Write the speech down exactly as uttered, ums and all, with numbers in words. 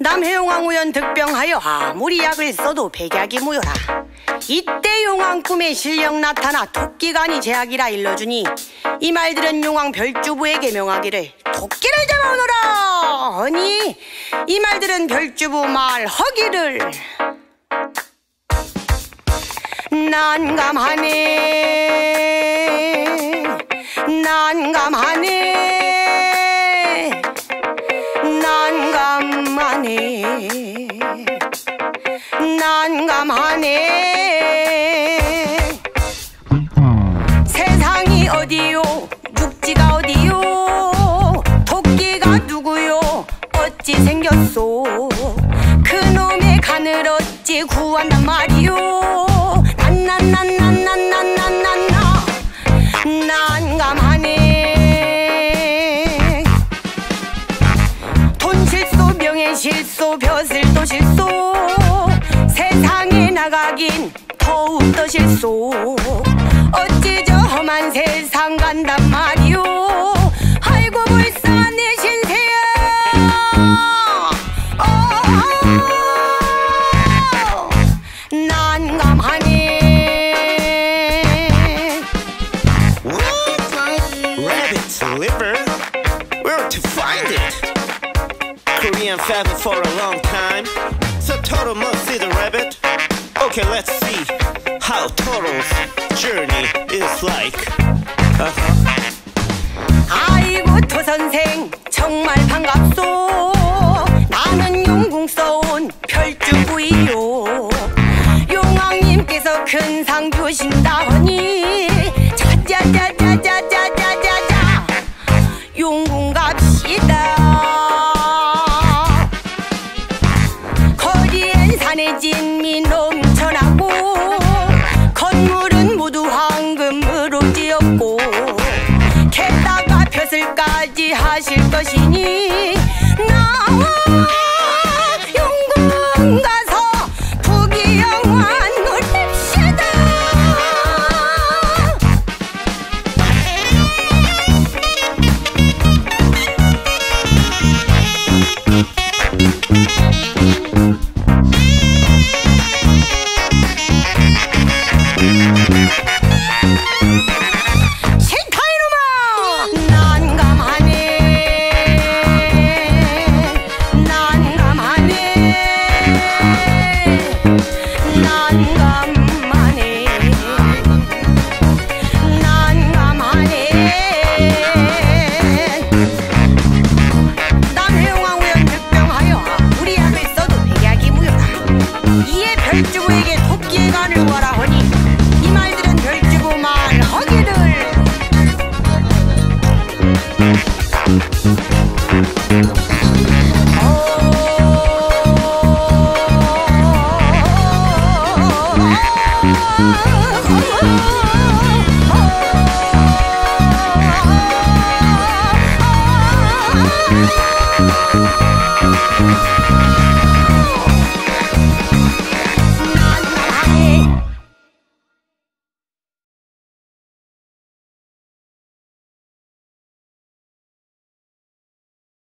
남해용왕우연 득병하여 아무리 약을 써도 백약이 무효라. 이때 용왕 꿈에 실력 나타나 토끼간이 제약이라 일러주니 이 말들은 용왕 별주부에게 명하기를 토끼를 잡아오너라 하니 이 말들은 별주부 말 허기를 난감하네 난감하네 난감하네 난감하네 세상이 어디요 육지가 어디요 토끼가 누구요 어찌 생겼소 그놈의 간을 어찌 구한단 말이요 난난난난난난난난나 난감하네 돈 실소 명예 실소 벼슬도 실소 세상에 나가긴 더욱더 실소 어찌 저 험한 세상 간단 말이오 아이고 불쌍한 내 신세야 어, 난감하네 Rabbit's liver? Where to find it? Korean favorite for a long time So Toro must see the rabbit Okay, let's see how Toro's journey is like uh-huh. 아이고 토선생 정말 반갑소 나는 용궁 써온 별주부이요 용왕님께서 큰 상 주신다 하니 자자자자자자자자자 용궁 갑시다 거리엔 산에 진미 넘쳐나고 건물은 모두 황금으로 지었고 게다가 벼슬까지 하실 것이니 나와 용궁 가서 부귀영화 누립시다 싫다 이놈아 난감하네 난감하네 난감하네 난감하네 남해용왕우연 득병하여 우리 약을 써도 백약이 무효다 이에 별주부에게 토끼의 간을 구하라 하니 이 말들은 별주부 말 허기를 어